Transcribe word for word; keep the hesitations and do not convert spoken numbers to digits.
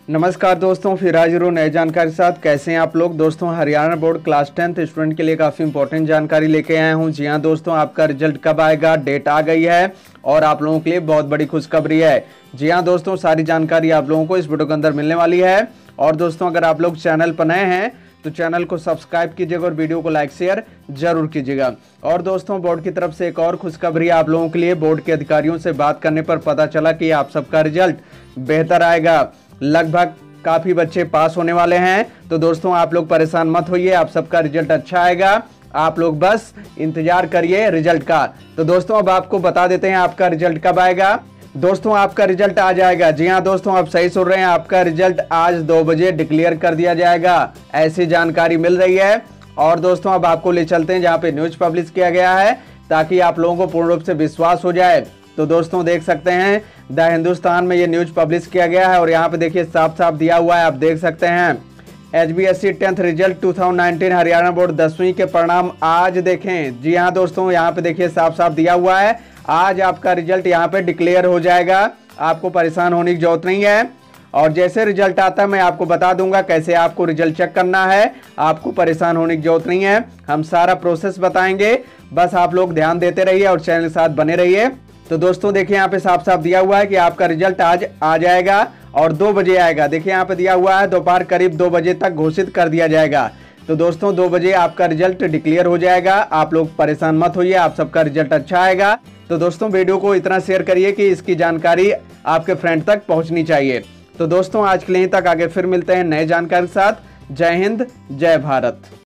नमस्कार दोस्तों, फिर हाजिर हूँ नए जानकारी के साथ। कैसे हैं आप लोग दोस्तों। Haryana board class tenth student के लिए काफ़ी इंपॉर्टेंट जानकारी लेके आया हूँ। जी हाँ दोस्तों, आपका रिजल्ट कब आएगा, डेट आ गई है और आप लोगों के लिए बहुत बड़ी खुशखबरी है। जी हाँ दोस्तों, सारी जानकारी आप लोगों को इस वीडियो के अंदर मिलने वाली है। और दोस्तों, अगर आप लोग चैनल पर नए हैं तो चैनल को सब्सक्राइब कीजिएगा और वीडियो को लाइक शेयर जरूर कीजिएगा। और दोस्तों, बोर्ड की तरफ से एक और खुशखबरी आप लोगों के लिए। बोर्ड के अधिकारियों से बात करने पर पता चला कि आप सबका रिजल्ट बेहतर आएगा। लगभग काफी बच्चे पास होने वाले हैं। तो दोस्तों, आप लोग परेशान मत होइए, आप सबका रिजल्ट अच्छा आएगा। आप लोग बस इंतजार करिए रिजल्ट का। तो दोस्तों, अब आपको बता देते हैं आपका रिजल्ट कब आएगा। दोस्तों, आपका रिजल्ट आ जाएगा। जी हाँ दोस्तों, आप सही सुन रहे हैं, आपका रिजल्ट आज दो बजे डिक्लेयर कर दिया जाएगा, ऐसी जानकारी मिल रही है। और दोस्तों, अब आपको ले चलते हैं जहाँ पे न्यूज पब्लिश किया गया है, ताकि आप लोगों को पूर्ण रूप से विश्वास हो जाए। तो दोस्तों, देख सकते हैं द हिंदुस्तान में ये न्यूज पब्लिश किया गया है और यहाँ पे देखिए साफ साफ दिया हुआ है, आप देख सकते हैं। H B S C tenth result दो हज़ार उन्नीस हरियाणा बोर्ड दसवीं के परिणाम आज देखें। जी हाँ दोस्तों, यहाँ पे देखिए साफ साफ दिया हुआ है, आज आपका रिजल्ट यहाँ पे डिक्लेयर हो जाएगा। आपको परेशान होने की जरूरत नहीं है। और जैसे रिजल्ट आता है मैं आपको बता दूंगा कैसे आपको रिजल्ट चेक करना है। आपको परेशान होने की जरूरत नहीं है, हम सारा प्रोसेस बताएंगे। बस आप लोग ध्यान देते रहिए और चैनल के साथ बने रहिए। तो दोस्तों, देखिए यहाँ पे साफ साफ दिया हुआ है कि आपका रिजल्ट आज आ जाएगा और दो बजे आएगा। देखिए यहाँ पे दिया हुआ है दोपहर करीब दो बजे तक घोषित कर दिया जाएगा। तो दोस्तों, दो बजे आपका रिजल्ट डिक्लेयर हो जाएगा। आप लोग परेशान मत होइए, आप सबका रिजल्ट अच्छा आएगा। तो दोस्तों, वीडियो को इतना शेयर करिए कि इसकी जानकारी आपके फ्रेंड तक पहुंचनी चाहिए। तो दोस्तों, आज के लिए तक, आगे फिर मिलते हैं नए जानकारी के साथ। जय हिंद, जय भारत।